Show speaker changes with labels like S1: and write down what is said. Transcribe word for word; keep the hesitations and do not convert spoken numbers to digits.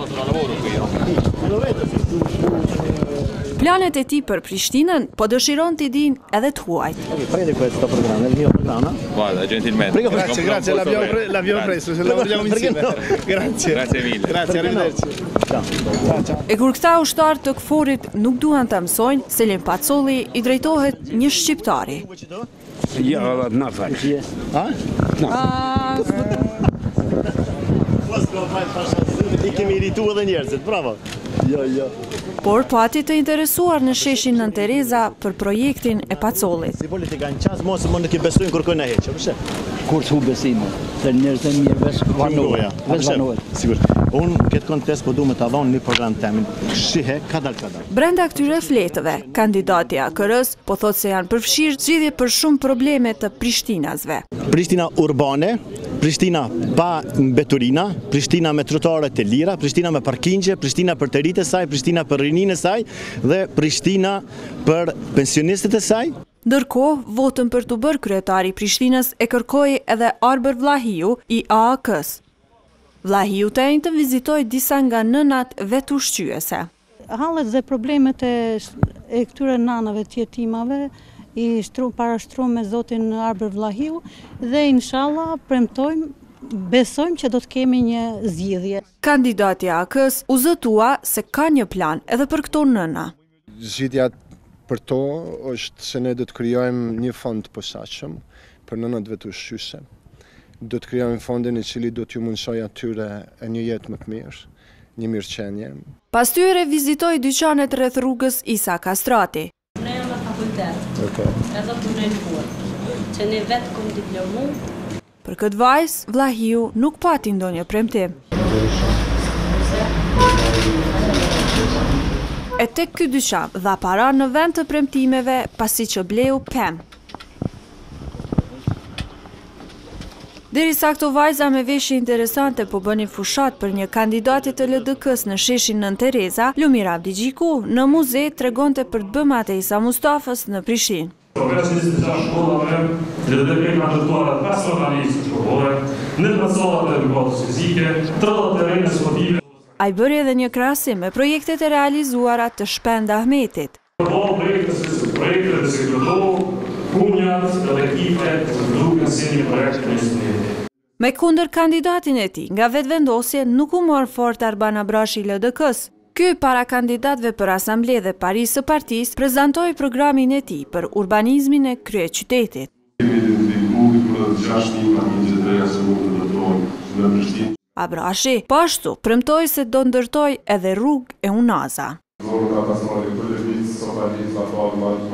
S1: Planet e tij për Prishtinën po dëshiron t'i dinë edhe t'huajt.
S2: Prende questo programma, il mio programma.
S3: Guarda, gentilmente.
S2: Grazie, grazie, l'abbiamo, pre- l'abbiamo preso, se lavoriamo insieme. No? Grazie.
S3: Grazie mille.
S2: Grazie, arrivederci. Ciao. Ciao, ciao.
S1: E kur këta ushtarë të Kforit nuk duan ta mësojnë, Selim Pacolli i drejtohet një shqiptari.
S4: Ja, na fal.
S2: Ha? I kemi iritu edhe njerëzit, bravo. Jo, jo.
S1: Por pati të interesuar në sheshin Nën Tereza për projektin e Pacollit.
S2: Si politika në qas, mos më në ki besujnë kërkoj në heqë, përshë?
S4: Kur s'hu besime, se njerëz e mirë vesh vanohet. Vesh vanohet.
S2: Sigur. Unë këtë kontest po du me të adhonë një program temin. Shihe, kadal kadal.
S1: Brenda këtyre fletëve, kandidati A K R-s po thot se janë përfshirë zgjidhje për shumë probleme të prishtinasve.
S2: Prishtina urbane, Prishtina pa mbeturina, Prishtina me trotare të lira, Prishtina me parkingje, Prishtina për të rritë e saj, Prishtina për rininë e saj dhe Prishtina për pensionistët e saj.
S1: Ndërkohë, votën për të bërë kryetari i Prishtinës e kërkoi edhe Arber Vlahiu i A A K-s. Vlahiu të enjtë vizitoi disa nga nënat vetushqyese.
S5: Hallet dhe problemet e, e këtyre nanave të jetimave i shtru, parashtru me zotin Arber Vlahiu dhe inshallah premtojmë, besojmë që do të kemi një zgjidhje.
S1: Kandidati A K-s u zëtua se ka një plan edhe për këto nëna.
S6: Zgjidhja për to është se ne do të krijojmë një fond të posaçëm për nënat vetushqyese. Do të krijojmë fondin i cili do t'ju mundsoj atyre një jetë më të mirë, një mirëqenie.
S1: Pas tyre vizitoi dyqanet rreth rrugës Isa Kastrati.
S7: Ne jam në fakultet, okay. Edhe punoj në furë, që ne vetë kom diplomu.
S1: Për këtë vajzë, Vlahiu nuk pati ndonjë premtim. E tek ky dyqan dha para në vend të premtimeve pasi që bleu pemë. Derisa këto vajza me veshje interesante po bënin fushat për një kandidatit të L D K-s në sheshin Nën Tereza, Lumira Abdigjiku në muze tregonte për të bëmat e Isa Mustafës në Prishtinë.
S8: njëzet e gjashtë shkollave, L D K ka ndërtuar pesë organizme shkollore, në sallat e edukatës fizike, tridhjetë terrene sportive.
S1: Ai bëri edhe një krahasim me projektet e realizuara të Shpend Ahmetit.
S8: Po projekte si projekte të sekretarë, punjat edhe ekipet të duken si një projekt në Shqipëri.
S1: Me kundër kandidatin e tij, nga vetëvendosje nuk u mor fort Arban Abrashi i L D K-s. Ky para kandidatëve për asamble dhe parisë së partisë prezantoi programin e tij për urbanizmin e kryeqytetit. Abrashi po ashtu premtoi se do ndërtoj edhe rrugë e Unaza.